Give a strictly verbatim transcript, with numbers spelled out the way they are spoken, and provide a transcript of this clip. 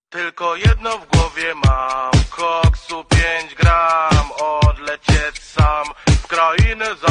Tylko jedno w głowie mam, koksu pięć gram, odlecieć sam w krainę za